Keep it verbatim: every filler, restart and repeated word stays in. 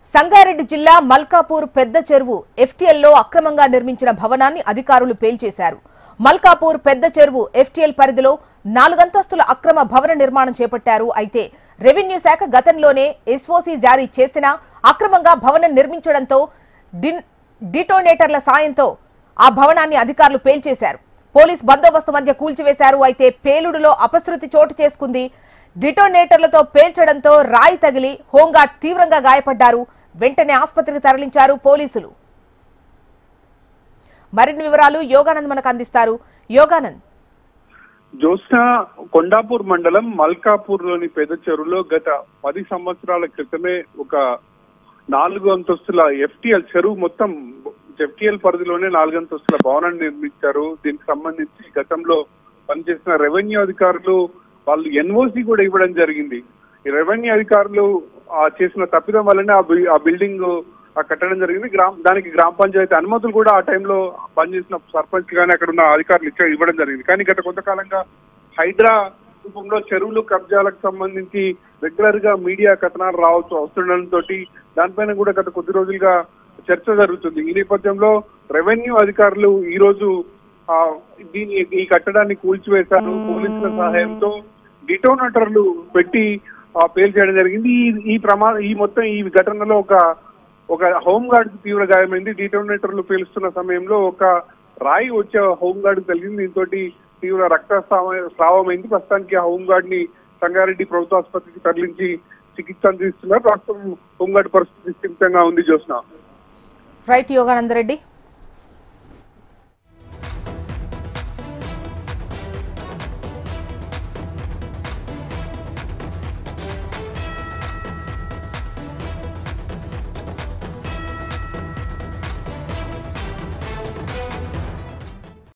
సంగారెడ్డి జిల్లా మల్కాపూర్ పెద్ద చెరువు ఎఫ్టీఎల్ లో అక్రమంగా నిర్మించిన భవనాన్ని అధికారులు పేల్చేశారు. మల్కాపూర్ పెద్ద చెరువు ఎఫ్టీఎల్ పరిధిలో నాలుగంతస్తుల అక్రమ భవన నిర్మాణం చేపట్టారు. అయితే రెవెన్యూ శాఖ గతంలోనే ఎస్ఓసీ జారీ చేసినా అక్రమంగా భవనం నిర్మించడంతో డిటోనేటర్ల సాయంతో ఆ భవనాన్ని అధికారులు పేల్చేశారు. పోలీస్ బందోబస్తు మధ్య కూల్చివేశారు. అయితే పేలుడులో అపశృతి చోటు చేసుకుంది. డిటోనేటర్లతో పేల్చడంతో రాయి తగిలి హోంగార్డ్ తీవ్రంగా గాయపడ్డారు. వెంటనే ఆసుపత్రికి తరలించారు పోలీసులు. మరిన్ని వివరాలు యోగానంద్ మనకు అందిస్తారు. యోగానంద్, జోస్నా కొండాపూర్ మండలం మల్కాపూర్ లోని పెద్ద చెరువులో గత పది సంవత్సరాల క్రితమే ఒక నాలుగు అంతస్తుల ఎఫ్టీఎల్ చెరువు మొత్తం ఎఫ్టీఎల్ పరిధిలోనే నాలుగు అంతస్తుల భవనాన్ని నిర్మించారు. దీనికి సంబంధించి గతంలో పనిచేసిన రెవెన్యూ అధికారులు వాళ్ళు ఎన్ఓసి కూడా ఇవ్వడం జరిగింది. ఈ రెవెన్యూ అధికారులు చేసిన తప్పిదం వల్లనే ఆ బిల్డింగ్ కట్టడం జరిగింది. గ్రామ దానికి గ్రామ పంచాయతీ అనుమతులు కూడా ఆ టైంలో పనిచేసిన సర్పంచ్ కానీ అక్కడ ఉన్న అధికారులు ఇచ్చే ఇవ్వడం జరిగింది. కానీ గత కొంతకాలంగా హైడ్రా రూపంలో చెరువులు కబ్జాలకు సంబంధించి రెగ్యులర్ గా మీడియా కథనాలు రావచ్చు వస్తుండటంతో దానిపైన కూడా గత కొద్ది రోజులుగా చర్చ జరుగుతుంది. ఈ నేపథ్యంలో రెవెన్యూ అధికారులు ఈ రోజు ఆ దీని ఈ కట్టడాన్ని కూల్చివేశారు. పోలీసుల సహాయంతో డిటోనేటర్లు పెట్టి పేల్ చేయడం జరిగింది. ఈ ఈ ప్రమా ఈ మొత్తం ఈ ఘటనలో ఒక ఒక హోంగార్డ్ తీవ్ర గాయమైంది. డిటోనేటర్లు పేలుస్తున్న సమయంలో ఒక రాయి వచ్చే హోంగార్డ్ కలిగింది. దీంతో తీవ్ర రక్తస్రావమైంది. ప్రస్తుతానికి ఆ హోంగార్డ్ ని సంగారెడ్డి ప్రభుత్వ ఆసుపత్రికి తరలించి చికిత్స అందిస్తున్నారు. ప్రస్తుతం హోంగార్డ్ పరిస్థితి స్థిరంగా ఉంది. జోస్నా. రైట్ యోగానందరెడ్డి.